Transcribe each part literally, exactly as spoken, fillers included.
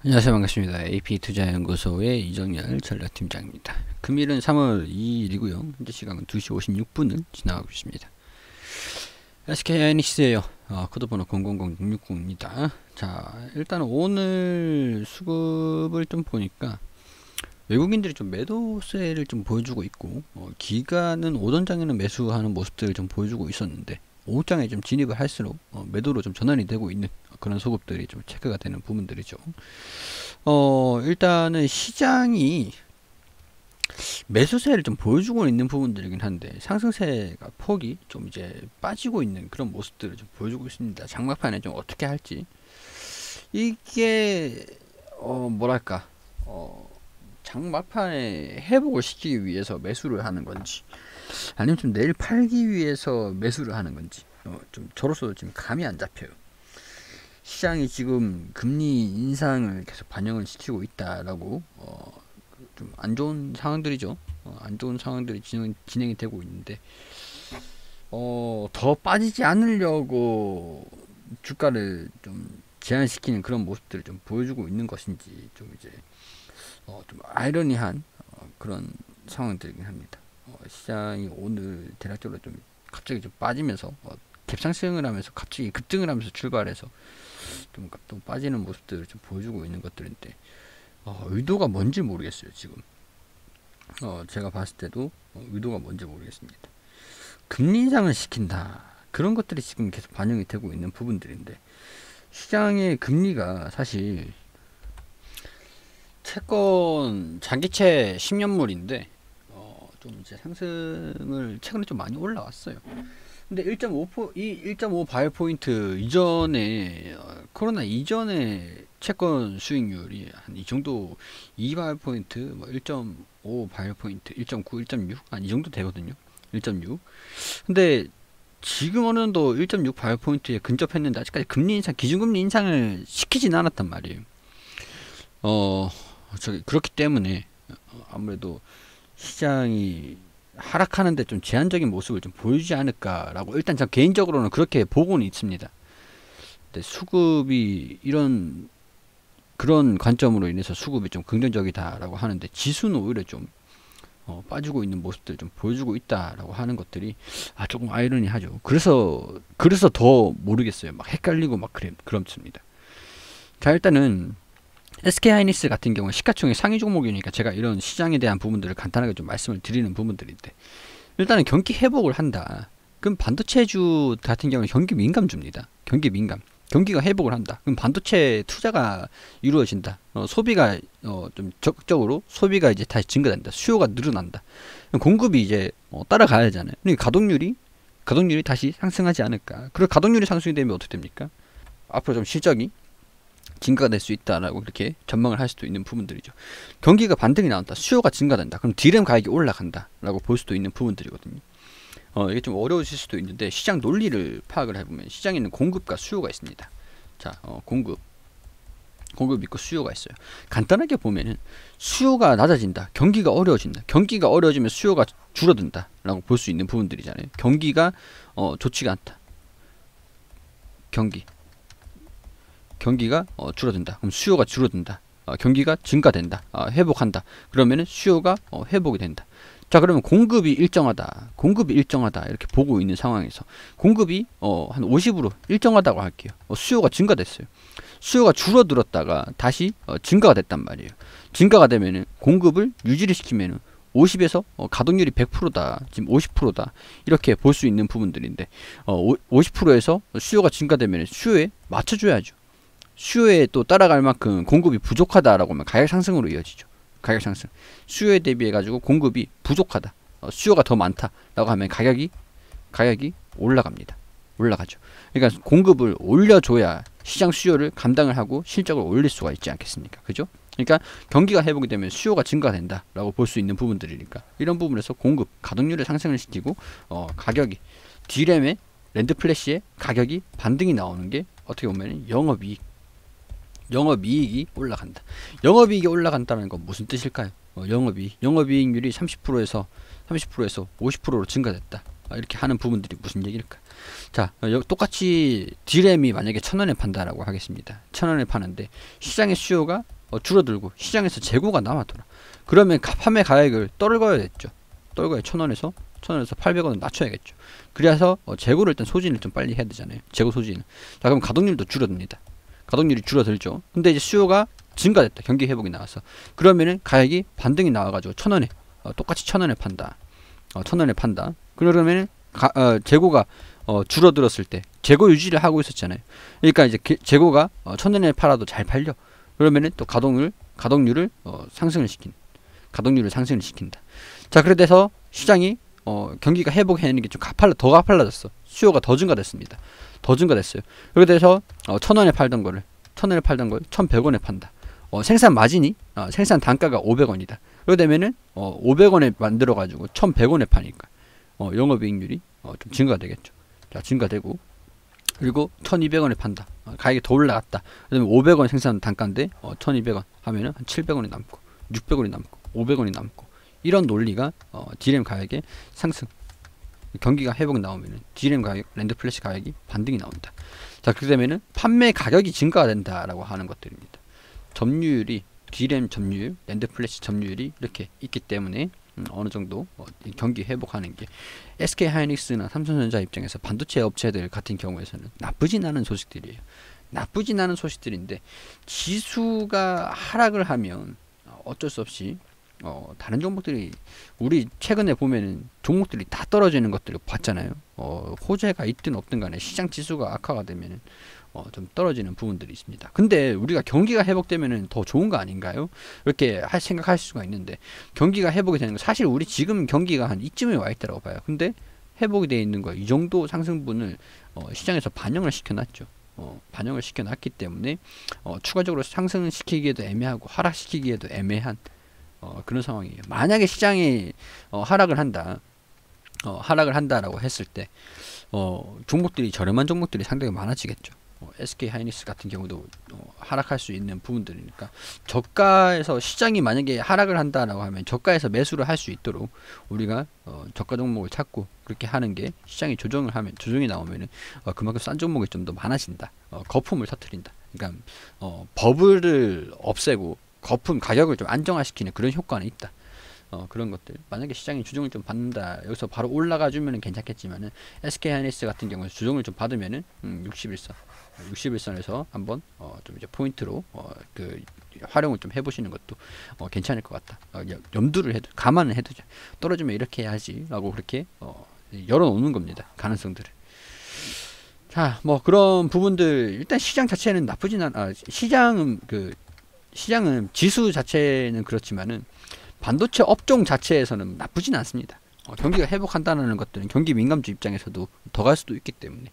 안녕하세요. 반갑습니다. 에이피투자연구소의 이정열 전략팀장입니다. 금일은 삼월 이일이고요. 현재 시간은 두 시 오십육 분을 지나가고 있습니다. 에스케이하이닉스예요. 어, 코드번호 공공공육육공입니다. 자, 일단 오늘 수급을 좀 보니까 외국인들이 좀 매도세를 좀 보여주고 있고, 어, 기간은 오전장에는 매수하는 모습들을 좀 보여주고 있었는데 오후장에 좀 진입을 할수록 어, 매도로 좀 전환이 되고 있는 그런 소급들이 좀 체크가 되는 부분들이죠. 어, 일단은 시장이 매수세를 좀 보여주고 있는 부분들이긴 한데 상승세가 폭이 좀 이제 빠지고 있는 그런 모습들을 좀 보여주고 있습니다. 장막판에 좀 어떻게 할지 이게 어 뭐랄까 어 장막판에 회복을 시키기 위해서 매수를 하는 건지 아니면 좀 내일 팔기 위해서 매수를 하는 건지 어, 좀 저로서도 지금 감이 안 잡혀요. 시장이 지금 금리 인상을 계속 반영을 시키고 있다라고 어, 좀 안 좋은 상황들이죠. 어, 안 좋은 상황들이 진행, 진행이 되고 있는데 어, 더 빠지지 않으려고 주가를 좀 제한시키는 그런 모습들을 좀 보여주고 있는 것인지 좀 이제 어, 좀 아이러니한 어, 그런 상황들이긴 합니다. 어, 시장이 오늘 대략적으로 좀 갑자기 좀 빠지면서 어, 갭상승을 하면서 갑자기 급등을 하면서 출발해서 좀 또 빠지는 모습들을 좀 보여주고 있는 것들인데 어, 의도가 뭔지 모르겠어요. 지금 어, 제가 봤을 때도 어, 의도가 뭔지 모르겠습니다. 금리 인상을 시킨다 그런 것들이 지금 계속 반영이 되고 있는 부분들인데 시장의 금리가 사실 채권 장기채 십 년물인데 어, 좀 이제 상승을 최근에 좀 많이 올라왔어요. 근데 일 점 오 포, 이 일 점 오 바이오 포인트 이전에 어, 코로나 이전에 채권 수익률이 한 이 정도 이 바이오 포인트 뭐 일 점 오 바이오 포인트 일 점 구, 일 점 육 한 이 정도 되거든요. 일 점 육. 근데 지금 어느 정도 일 점 육 바이오 포인트에 근접했는데 아직까지 금리 인상 기준금리 인상을 시키진 않았단 말이에요. 어, 저기 그렇기 때문에 어, 아무래도 시장이 하락하는데 좀 제한적인 모습을 좀 보이지 않을까라고 일단 저 개인적으로는 그렇게 보고는 있습니다. 근데 수급이 이런 그런 관점으로 인해서 수급이 좀 긍정적이다라고 하는데 지수는 오히려 좀 어, 빠지고 있는 모습들을 좀 보여주고 있다라고 하는 것들이 아 조금 아이러니하죠. 그래서 그래서 더 모르겠어요. 막 헷갈리고 막 그래 그렇습니다. 자 일단은 에스케이하이닉스 같은 경우는 시가총액 상위 종목이니까 제가 이런 시장에 대한 부분들을 간단하게 좀 말씀을 드리는 부분들인데 일단은 경기 회복을 한다. 그럼 반도체주 같은 경우는 경기 민감주입니다. 경기 민감. 경기가 회복을 한다. 그럼 반도체 투자가 이루어진다. 어, 소비가 어, 좀 적극적으로 소비가 이제 다시 증가된다. 수요가 늘어난다. 공급이 이제 어, 따라가야 되잖아요. 그러니까 가동률이 가동률이 다시 상승하지 않을까. 그리고 가동률이 상승이 되면 어떻게 됩니까? 앞으로 좀 실적이 증가가 될 수 있다라고 그렇게 전망을 할 수도 있는 부분들이죠. 경기가 반등이 나온다. 수요가 증가된다. 그럼 디램 가격이 올라간다. 라고 볼 수도 있는 부분들이거든요. 어, 이게 좀 어려우실 수도 있는데 시장 논리를 파악을 해보면 시장에는 공급과 수요가 있습니다. 자, 어, 공급. 공급 있고 수요가 있어요. 간단하게 보면은 수요가 낮아진다. 경기가 어려워진다. 경기가 어려워지면 수요가 줄어든다. 라고 볼 수 있는 부분들이잖아요. 경기가 어, 좋지가 않다. 경기. 경기가 어, 줄어든다. 그럼 수요가 줄어든다. 어, 경기가 증가된다. 어, 회복한다. 그러면은 수요가 어, 회복이 된다. 자 그러면 공급이 일정하다. 공급이 일정하다. 이렇게 보고 있는 상황에서 공급이 어, 한 오십으로 일정하다고 할게요. 어, 수요가 증가됐어요. 수요가 줄어들었다가 다시 어, 증가가 됐단 말이에요. 증가가 되면은 공급을 유지를 시키면은 오십에서 어, 가동률이 백 퍼센트다. 지금 오십 퍼센트다. 이렇게 볼 수 있는 부분들인데 어, 오십 퍼센트에서 수요가 증가되면 수요에 맞춰줘야죠. 수요에 또 따라갈 만큼 공급이 부족하다라고 하면 가격 상승으로 이어지죠. 가격 상승. 수요에 대비해 가지고 공급이 부족하다. 어, 수요가 더 많다라고 하면 가격이 가격이 올라갑니다. 올라가죠. 그러니까 공급을 올려줘야 시장 수요를 감당을 하고 실적을 올릴 수가 있지 않겠습니까? 그죠? 그러니까 경기가 회복이 되면 수요가 증가된다라고 볼 수 있는 부분들이니까 이런 부분에서 공급 가동률을 상승을 시키고 어, 가격이 디램의 랜드 플래시의 가격이 반등이 나오는 게 어떻게 보면 영업이익 영업이익이 올라간다. 영업이익이 올라간다는 건 무슨 뜻일까요? 어, 영업이익, 영업이익률이 삼십 퍼센트에서 삼십 퍼센트에서 오십 퍼센트로 증가됐다. 아, 이렇게 하는 부분들이 무슨 얘기일까? 자, 어, 똑같이 디램이 만약에 천 원에 판다라고 하겠습니다. 천 원에 파는데 시장의 수요가 어, 줄어들고 시장에서 재고가 남아돌아. 그러면 가, 판매 가액을 떨궈야겠죠. 떨궈야 천 원에서 천 원에서 팔백 원을 낮춰야겠죠. 그래서 어, 재고를 일단 소진을 좀 빨리 해야 되잖아요. 재고 소진. 자 그럼 가동률도 줄어듭니다. 가동률이 줄어들죠. 근데 이제 수요가 증가됐다. 경기 회복이 나와서. 그러면은 가격이 반등이 나와가지고 천 원에 어, 똑같이 천 원에 판다. 어, 천 원에 판다. 그러면은 가, 어, 재고가 어, 줄어들었을 때 재고 유지를 하고 있었잖아요. 그러니까 이제 게, 재고가 어, 천 원에 팔아도 잘 팔려. 그러면은 또 가동률 가동률을 어, 상승을 시킨 가동률을 상승을 시킨다. 자 그래서 시장이 어, 경기가 회복해내는 게 좀 가팔라 더 가팔라졌어. 수요가 더 증가됐습니다. 더 증가됐어요. 그렇게 돼서 어, 천 원에 팔던 거를 천 원에 팔던 걸 천백 원에 판다. 어, 생산 마진이 어, 생산 단가가 오백 원이다. 그렇게 되면은 어, 오백 원에 만들어 가지고 천백 원에 파니까 어, 영업이익률이 어, 좀 증가되겠죠. 자 증가되고 그리고 천이백 원에 판다. 어, 가격이 더 올라갔다. 그다음에 오백 원 생산 단가인데 어, 천이백 원 하면은 한 칠백 원이 남고 육백 원이 남고 오백 원이 남고 이런 논리가 어, 디램 가격의 상승 경기가 회복 나오면은 디램 가격 랜드 플래시 가격이 반등이 나온다. 자 그렇게 되면은 판매 가격이 증가가 된다라고 하는 것들입니다. 점유율이 디램 점유율 랜드 플래시 점유율이 이렇게 있기 때문에 음, 어느 정도 어, 경기 회복하는 게 에스케이 하이닉스나 삼성전자 입장에서 반도체 업체들 같은 경우에서는 나쁘진 않은 소식들이에요. 나쁘진 않은 소식들인데 지수가 하락을 하면 어쩔 수 없이 어, 다른 종목들이 우리 최근에 보면은 종목들이 다 떨어지는 것들을 봤잖아요. 어, 호재가 있든 없든 간에 시장 지수가 악화가 되면은 어, 좀 떨어지는 부분들이 있습니다. 근데 우리가 경기가 회복되면은 더 좋은 거 아닌가요? 이렇게 할 생각할 수가 있는데 경기가 회복이 되는 거 사실 우리 지금 경기가 한 이쯤에 와 있다고 봐요. 근데 회복이 되어 있는 거 이 정도 상승분을 어, 시장에서 반영을 시켜놨죠. 어, 반영을 시켜놨기 때문에 어, 추가적으로 상승시키기에도 애매하고 하락시키기에도 애매한 어, 그런 상황이에요. 만약에 시장이 어, 하락을 한다, 어, 하락을 한다라고 했을 때 어, 종목들이 저렴한 종목들이 상당히 많아지겠죠. 어, 에스케이 하이닉스 같은 경우도 어, 하락할 수 있는 부분들이니까 저가에서 시장이 만약에 하락을 한다라고 하면 저가에서 매수를 할 수 있도록 우리가 어, 저가 종목을 찾고 그렇게 하는 게 시장이 조정을 하면 조정이 나오면은 어, 그만큼 싼 종목이 좀 더 많아진다. 어, 거품을 터트린다. 그러니까 어, 버블을 없애고 거품 가격을 좀 안정화시키는 그런 효과는 있다. 어, 그런 것들 만약에 시장이 주종을 좀 받는다 여기서 바로 올라가 주면은 괜찮겠지만은 에스케이 하이닉스 같은 경우에 주종을 좀 받으면은 음, 육십일선 육십일선에서 한번 어, 좀 이제 포인트로 어, 그 활용을 좀 해보시는 것도 어, 괜찮을 것 같다. 어, 염두를 해도 감안을 해두자. 떨어지면 이렇게 해야지라고 그렇게 어, 열어놓는 겁니다. 가능성들을. 자, 뭐 그런 부분들 일단 시장 자체는 나쁘진 않. 아, 시장은 그 시장은 지수 자체는 그렇지만은 반도체 업종 자체에서는 나쁘진 않습니다. 어, 경기가 회복한다는 것들은 경기 민감주 입장에서도 더 갈 수도 있기 때문에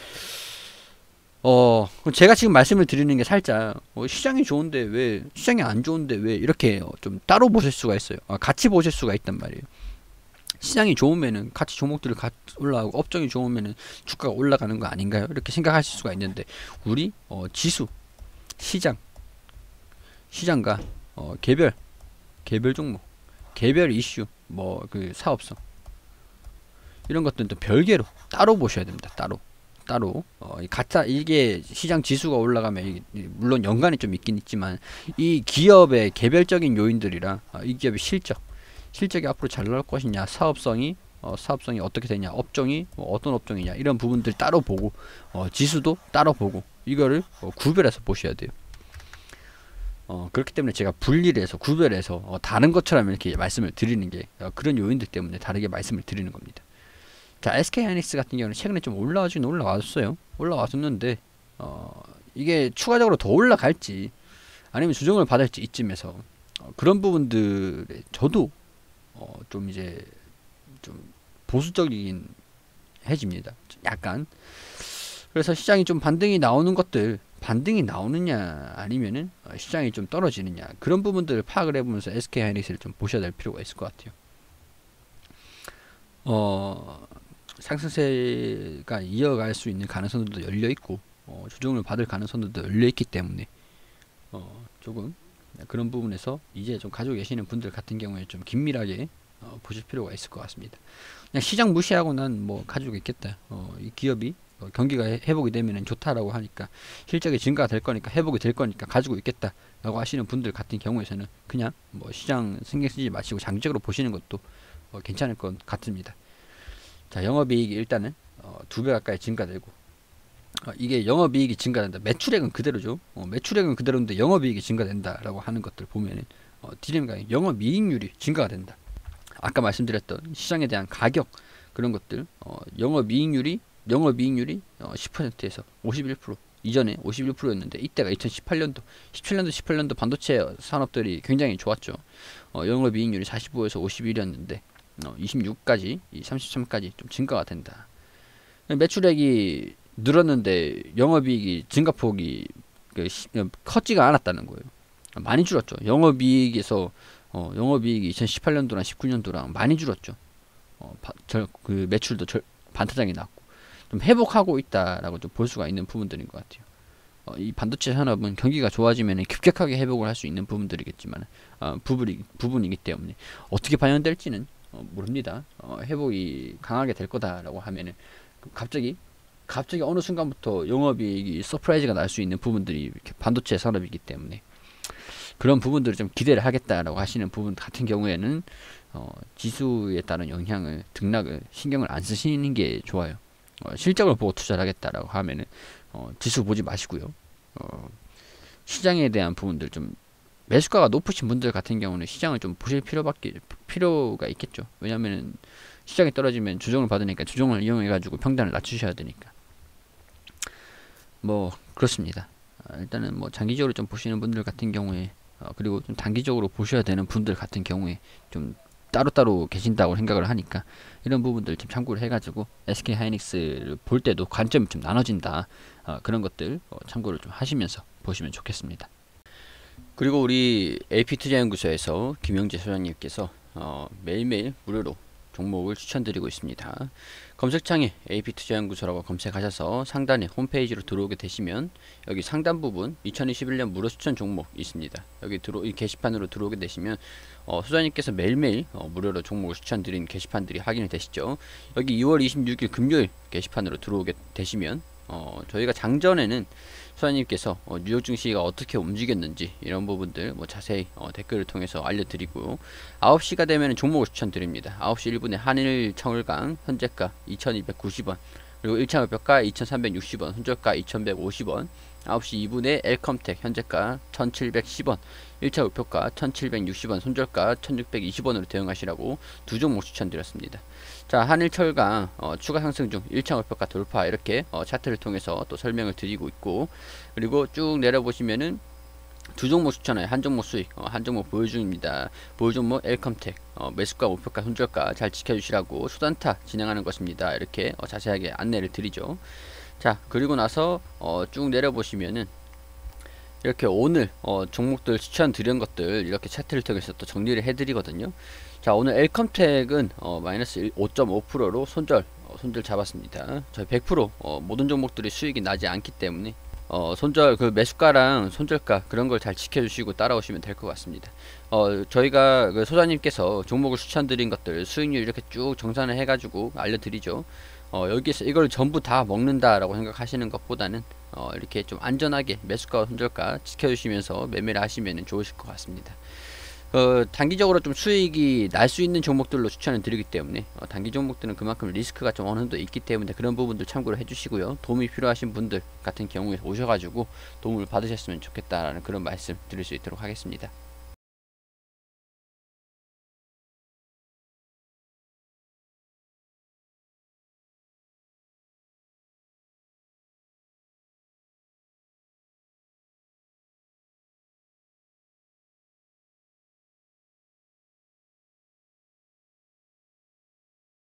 어 제가 지금 말씀을 드리는 게 살짝 어, 시장이 좋은데 왜 시장이 안 좋은데 왜 이렇게 어, 좀 따로 보실 수가 있어요. 아, 같이 보실 수가 있단 말이에요. 시장이 좋으면은 같이 종목들을 같이 올라가고 업종이 좋으면은 주가가 올라가는 거 아닌가요? 이렇게 생각하실 수가 있는데 우리 어, 지수 시장 시장과 어, 개별 개별 종목 개별 이슈 뭐 그 사업성 이런 것들은 또 별개로 따로 보셔야 됩니다. 따로 따로 어, 가짜 이게 시장 지수가 올라가면 이, 물론 연관이 좀 있긴 있지만 이 기업의 개별적인 요인들이랑 어, 이 기업의 실적 실적이 앞으로 잘 나올 것이냐 사업성이 어, 사업성이 어떻게 되냐 업종이 어, 어떤 업종이냐 이런 부분들 따로 보고 어, 지수도 따로 보고 이거를 어, 구별해서 보셔야 돼요. 어, 그렇기 때문에 제가 분리를 해서 구별해서 어, 다른 것처럼 이렇게 말씀을 드리는 게 어, 그런 요인들 때문에 다르게 말씀을 드리는 겁니다. 자, 에스케이 하이닉스 같은 경우는 최근에 좀 올라와주긴 올라왔어요. 올라왔었는데 어, 이게 추가적으로 더 올라갈지 아니면 조정을 받을지 이쯤에서 어, 그런 부분들에 저도 어, 좀 이제 좀 보수적이긴 해집니다. 약간. 그래서 시장이 좀 반등이 나오는 것들 반등이 나오느냐 아니면은 시장이 좀 떨어지느냐 그런 부분들을 파악을 해보면서 에스케이 하이닉스를 좀 보셔야 될 필요가 있을 것 같아요. 어, 상승세가 이어갈 수 있는 가능성들도 열려 있고 어, 조정을 받을 가능성들도 열려 있기 때문에 어, 조금 그런 부분에서 이제 좀 가지고 계시는 분들 같은 경우에 좀 긴밀하게 어, 보실 필요가 있을 것 같습니다. 그냥 시장 무시하고 난 뭐 가지고 있겠다. 어, 이 기업이 어, 경기가 해- 회복이 되면 좋다라고 하니까 실적이 증가가 될 거니까 회복이 될 거니까 가지고 있겠다라고 하시는 분들 같은 경우에서는 그냥 뭐 시장 신경 쓰지 마시고 장기적으로 보시는 것도 어, 괜찮을 것 같습니다. 자, 영업이익이 일단은 어, 두 배 가까이 증가되고 어, 이게 영업이익이 증가된다. 매출액은 그대로죠. 어, 매출액은 그대로인데 영업이익이 증가된다라고 하는 것들 보면은 어, 디램과 영업이익률이 증가가 된다. 아까 말씀드렸던 시장에 대한 가격 그런 것들 어, 영업이익률이 영업이익률이 어, 십 퍼센트에서 오십일 퍼센트 이전에 오십일 퍼센트였는데 이때가 이천십팔 년도 십칠 년도 십팔 년도 반도체 산업들이 굉장히 좋았죠. 어, 영업이익률이 사십오에서 오십일이었는데 어, 이십육까지 삼십삼까지 좀 증가가 된다. 매출액이 늘었는데 영업이익이 증가폭이 그 시, 커지가 않았다는 거예요. 많이 줄었죠. 영업이익에서 어, 영업이익이 이천십팔 년도랑 십구 년도랑 많이 줄었죠. 어, 바, 절, 그 매출도 절, 반타작이 났고 좀 회복하고 있다라고 좀 볼 수가 있는 부분들인 것 같아요. 어, 이 반도체 산업은 경기가 좋아지면 급격하게 회복을 할 수 있는 부분들이겠지만 어, 부분이, 부분이기 때문에 어떻게 반영될지는 어, 모릅니다. 어, 회복이 강하게 될 거다라고 하면은 갑자기 갑자기 어느 순간부터 영업이익이 서프라이즈가 날 수 있는 부분들이 이렇게 반도체 산업이기 때문에 그런 부분들을 좀 기대를 하겠다라고 하시는 부분 같은 경우에는 어, 지수에 따른 영향을 등락을 신경을 안 쓰시는 게 좋아요. 어, 실적을 보고 투자를 하겠다라고 하면은 어, 지수 보지 마시고요. 어, 시장에 대한 부분들 좀 매수가가 높으신 분들 같은 경우는 시장을 좀 보실 필요밖에 필요가 있겠죠. 왜냐하면 시장이 떨어지면 조정을 받으니까 조정을 이용해 가지고 평단을 낮추셔야 되니까 뭐 그렇습니다. 아, 일단은 뭐 장기적으로 좀 보시는 분들 같은 경우에 어, 그리고 좀 단기적으로 보셔야 되는 분들 같은 경우에 좀 따로따로 계신다고 생각을 하니까 이런 부분들 좀 참고를 해가지고 에스케이하이닉스를 볼 때도 관점이 좀 나눠진다. 어, 그런 것들 어, 참고를 좀 하시면서 보시면 좋겠습니다. 그리고 우리 에이피투자연구소에서 김영재 소장님께서 어, 매일매일 무료로 종목을 추천드리고 있습니다. 검색창에 에이피투자연구소라고 검색하셔서 상단에 홈페이지로 들어오게 되시면 여기 상단 부분 이천이십일 년 무료 추천 종목 있습니다. 여기 들어 이 게시판으로 들어오게 되시면 어, 소장님께서 매일매일 어, 무료로 종목을 추천드린 게시판들이 확인이 되시죠. 여기 이월 이십육일 금요일 게시판으로 들어오게 되시면 어, 저희가 장전에는 소장님께서 어, 뉴욕 증시가 어떻게 움직였는지 이런 부분들 뭐 자세히 어, 댓글을 통해서 알려드리고 아홉 시가 되면 종목을 추천드립니다. 아홉 시 일 분에 한일 청을강 현재가 이천이백구십 원 그리고 일 차 목표가 이천삼백육십 원 손절가 이천백오십 원 아홉 시 이 분에 엘컴텍 현재가 천칠백십 원 일 차 목표가 천칠백육십 원 손절가 천육백이십 원으로 대응하시라고 두 종목 추천드렸습니다. 자, 한일철강 어, 추가 상승 중 일 차 목표가 돌파 이렇게 어, 차트를 통해서 또 설명을 드리고 있고 그리고 쭉 내려보시면은 두 종목 추천해 한 종목 수익 어, 한 종목 보유 중입니다. 보유 종목 엘컴텍 어, 매수가 목표가 손절가 잘 지켜주시라고 수단타 진행하는 것입니다. 이렇게 어, 자세하게 안내를 드리죠. 자, 그리고 나서 어, 쭉 내려보시면은 이렇게 오늘 어, 종목들 추천드린 것들 이렇게 차트를 통해서 또 정리를 해드리거든요. 자, 오늘 엘컴텍은 어, 마이너스 오 점 오 퍼센트로 손절 어, 손절 잡았습니다. 저희 백 퍼센트 어, 모든 종목들이 수익이 나지 않기 때문에 어, 손절 그 매수가랑 손절가 그런 걸 잘 지켜주시고 따라오시면 될 것 같습니다. 어, 저희가 그 소장님께서 종목을 추천드린 것들 수익률 이렇게 쭉 정산을 해가지고 알려드리죠. 어, 여기서 이걸 전부 다 먹는다라고 생각하시는 것보다는 어, 이렇게 좀 안전하게 매수가와 손절가 지켜주시면서 매매를 하시면 좋으실 것 같습니다. 어, 단기적으로 좀 수익이 날 수 있는 종목들로 추천을 드리기 때문에 어, 단기 종목들은 그만큼 리스크가 좀 어느 정도 있기 때문에 그런 부분들 참고를 해주시고요. 도움이 필요하신 분들 같은 경우에 오셔가지고 도움을 받으셨으면 좋겠다라는 그런 말씀 드릴 수 있도록 하겠습니다.